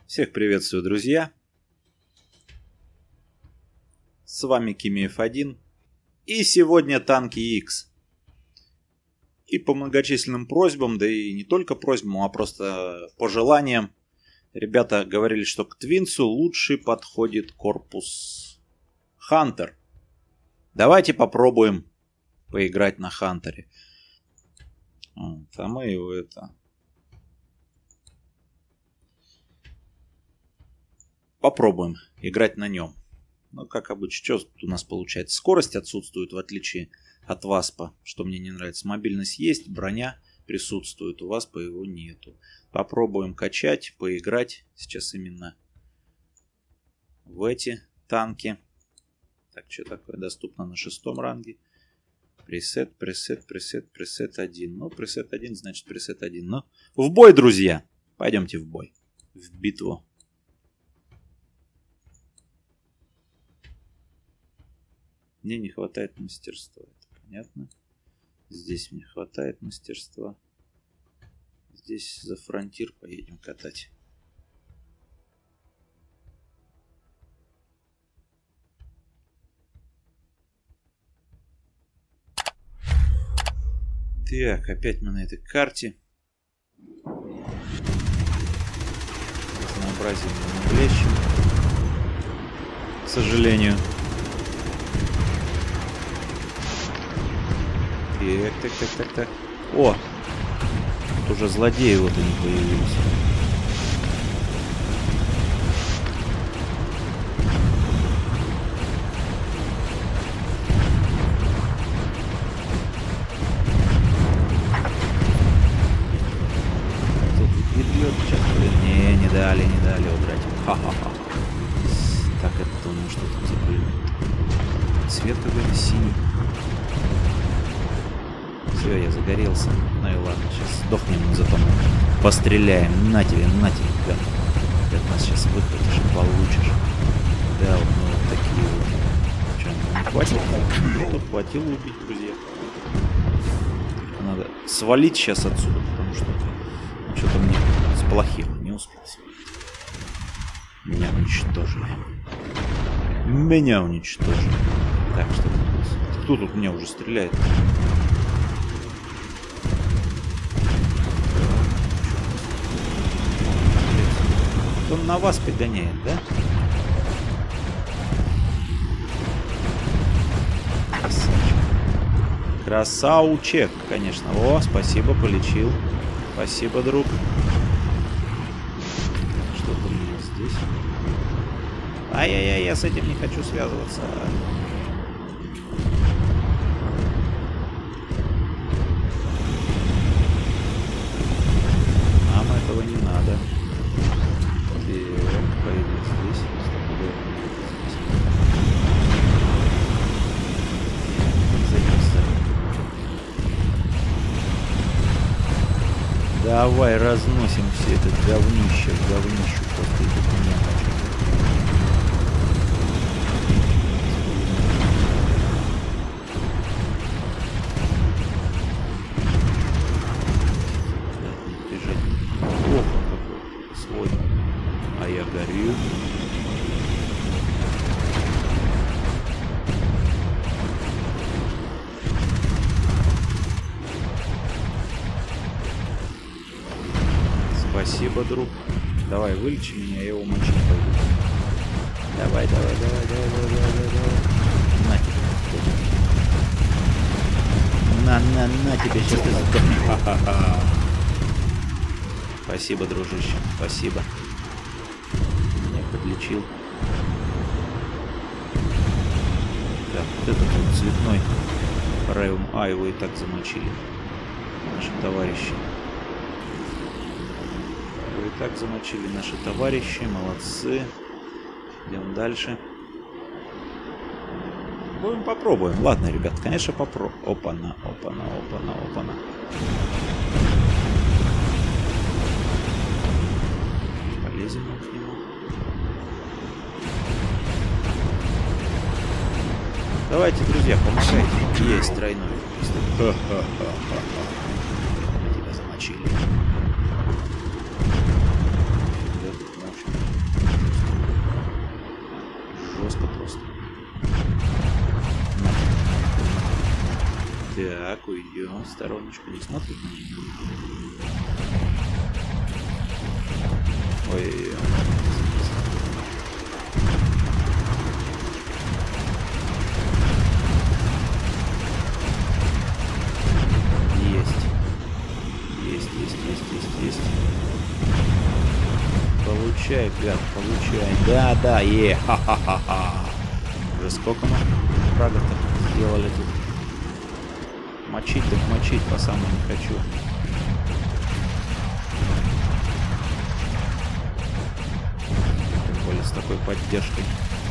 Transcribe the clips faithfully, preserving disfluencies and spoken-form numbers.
Всех приветствую, друзья! С вами Кимиев один. И сегодня танки X. И по многочисленным просьбам, да и не только просьбам, а просто по желаниям, ребята говорили, что к Твинсу лучше подходит корпус Хантер. Давайте попробуем поиграть на Хантере. А мы его это... Попробуем играть на нем. Ну, как обычно, что тут у нас получается? Скорость отсутствует, в отличие от Васпа, что мне не нравится. Мобильность есть, броня присутствует, у Васпа его нету. Попробуем качать, поиграть сейчас именно в эти танки. Так, что такое? Доступно на шестом ранге. Пресет, пресет, пресет, пресет один. Ну, пресет один, значит пресет один. Ну, в бой, друзья! Пойдемте в бой. В битву. Мне не хватает мастерства, это понятно. Здесь мне хватает мастерства. Здесь за фронтир поедем катать. Так, опять мы на этой карте. Разнообразие не навлечем, к сожалению. Так, так, так, так, так. О! Тут уже злодеи вот они появились. Тут бьет сейчас, блин. Не, не дали, не дали удрать. Ха-ха-ха. Так, это у него что там за пулемет? Цвет какой-то синий. Все, я загорелся. Ну и ладно, сейчас сдохнем, но зато мы постреляем. На тебе, на тебе, да. Ты от нас сейчас выхватишь и получишь. Да, вот, ну вот такие вот. Что, не хватит? Тут хватило убить, друзья. Только надо свалить сейчас отсюда, потому что что-то мне сплохило. Не успел свалить. Меня уничтожили. Меня уничтожили. Так, что тут? Кто тут меня уже стреляет? Он на вас пригоняет, да? Красавчик. Красавчик, конечно. О, спасибо, полечил. Спасибо, друг. Что-то у меня здесь. Ай-яй-яй, я с этим не хочу связываться. Нам этого не надо. Давай разносим все это говнище, говнище, просто идет у меня. Бежать. Ох, какой свой. А я горю. Спасибо, друг. Давай, вылечи меня, я его мочить пойду. Давай, давай, давай, давай, давай, давай, давай. На тебе. На, на, на тебе, сейчас ты сдохнешь. Ха-ха-ха. Спасибо, дружище, спасибо. Меня подлечил. Так, вот этот вот цветной Райум. А, его и так замочили. Наши товарищи. И так замочили наши товарищи, молодцы. Идем дальше. Будем попробуем. Ладно, ребят, конечно, попробуем. Опа-на, опа-на, опа-на, опа-на. Полезем к нему. Давайте, друзья, помогайте. Есть тройной. Ха-ха-ха-ха-ха. Тебя замочили. Так, уйдем. Стороночку не смотри. Ой-ой-ой. Есть, есть, есть, есть, есть. Получай, гад, получай. Да, да, е, ха-ха-ха-ха. Уже сколько мы фрага-то сделали тут? Мочить так мочить по самому не хочу. Тем более с такой поддержкой.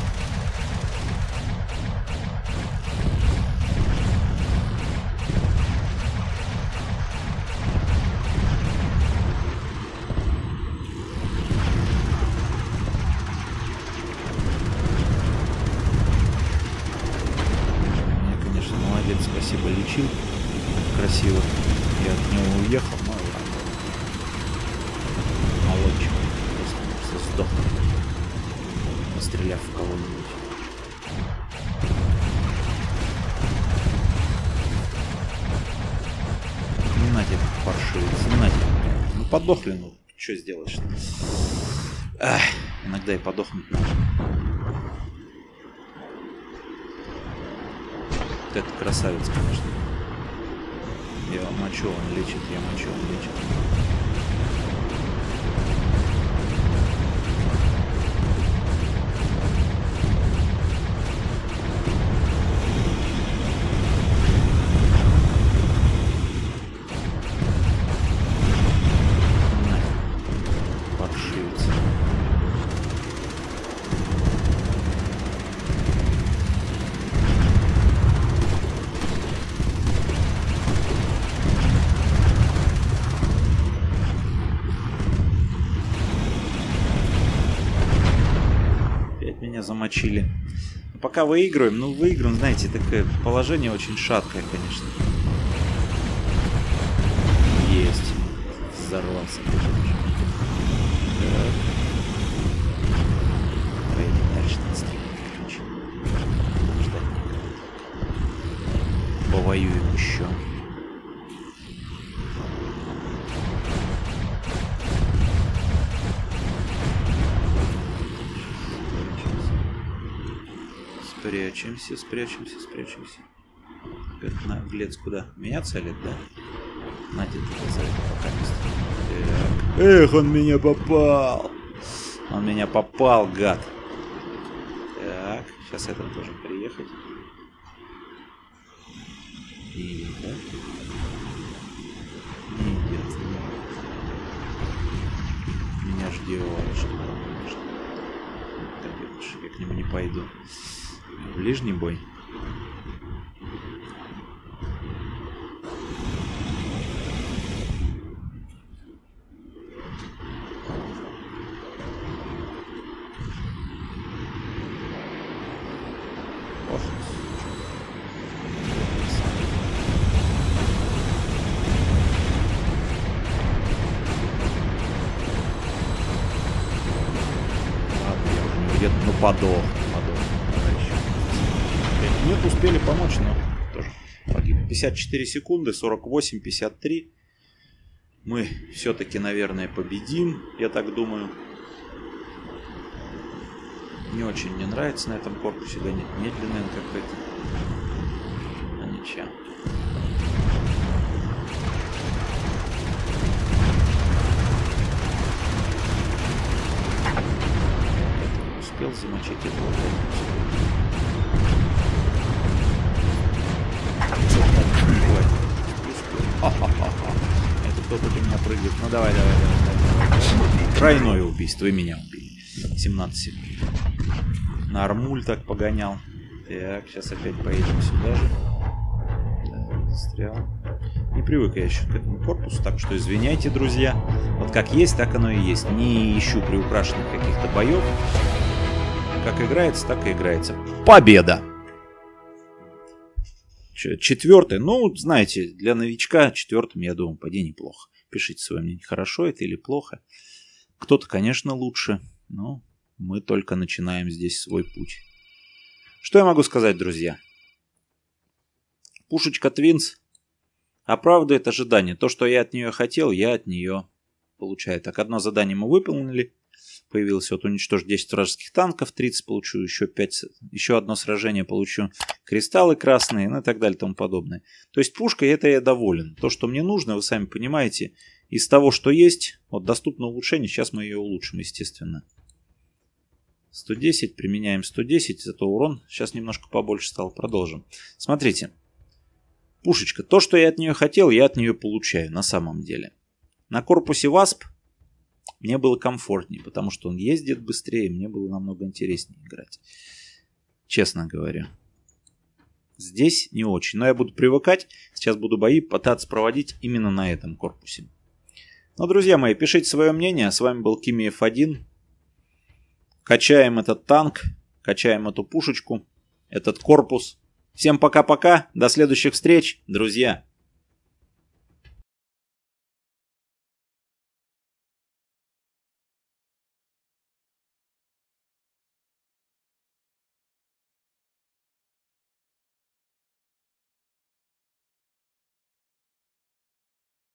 Спасибо, лечил. Красиво. Я от него уехал, но ладно. Молодчик. Просто сдох. Постреляв в кого-нибудь. Не на тебе, паршивец. Не на тебе. Ну подохли, ну. Что сделаешь? Ах, иногда и подохнуть надо. Это красавец, конечно. Я мочу, он лечит, я мочу, он лечит. Паршивец. Меня замочили. Пока выигрываем, ну выиграем, знаете, такое положение очень шаткое, конечно. Есть. Взорвался. Поедем дальше на стрим. Повоюем еще. Спрячемся, спрячемся, спрячемся. Как наглец куда? Меня целит, да? Надя, ты за это пока не. Эх, он меня попал! Он меня попал, гад. Так, сейчас этот должен приехать. И, да? Не идет. Меня ждет, что может. Я к нему не пойду. Ближний бой. Ох. Ладно, я уже не где-то, ну подох. Нет, успели помочь, но тоже погиб. пятьдесят четыре секунды, сорок восемь, пятьдесят три. Мы все-таки, наверное, победим, я так думаю. Не очень мне нравится на этом корпусе, да нет, медленный он какой-то. А ничего. Это успел замочить этого. Это кто-то у меня прыгает. Ну давай, давай, давай, давай. Тройное убийство, и меня убили. семнадцать секунд. На армуль так погонял. Так, сейчас опять поедем сюда же. Да, застрял. Не привык я еще к этому корпусу, так что извиняйте, друзья. Вот как есть, так оно и есть. Не ищу приукрашенных каких-то боев. Как играется, так и играется. Победа! Четвертый, ну, знаете, для новичка четвертым, я думаю, пойди неплохо. Пишите свое мнение, хорошо это или плохо. Кто-то, конечно, лучше, но мы только начинаем здесь свой путь. Что я могу сказать, друзья? Пушечка Твинс оправдывает ожидания. То, что я от нее хотел, я от нее получаю. Так, одно задание мы выполнили. Появилось вот уничтожить десять вражеских танков, тридцать получу, еще пять, еще одно сражение получу, кристаллы красные, ну и так далее и тому подобное. То есть пушкой это я доволен. То, что мне нужно, вы сами понимаете, из того, что есть, вот доступно улучшение, сейчас мы ее улучшим, естественно. сто десять, применяем сто десять, зато урон сейчас немножко побольше стал. Продолжим. Смотрите, пушечка, то, что я от нее хотел, я от нее получаю на самом деле. На корпусе васп мне было комфортнее, потому что он ездит быстрее, мне было намного интереснее играть. Честно говоря. Здесь не очень, но я буду привыкать. Сейчас буду бои пытаться проводить именно на этом корпусе. Ну, друзья мои, пишите свое мнение. С вами был Кими эф один. Качаем этот танк, качаем эту пушечку, этот корпус. Всем пока-пока, до следующих встреч, друзья.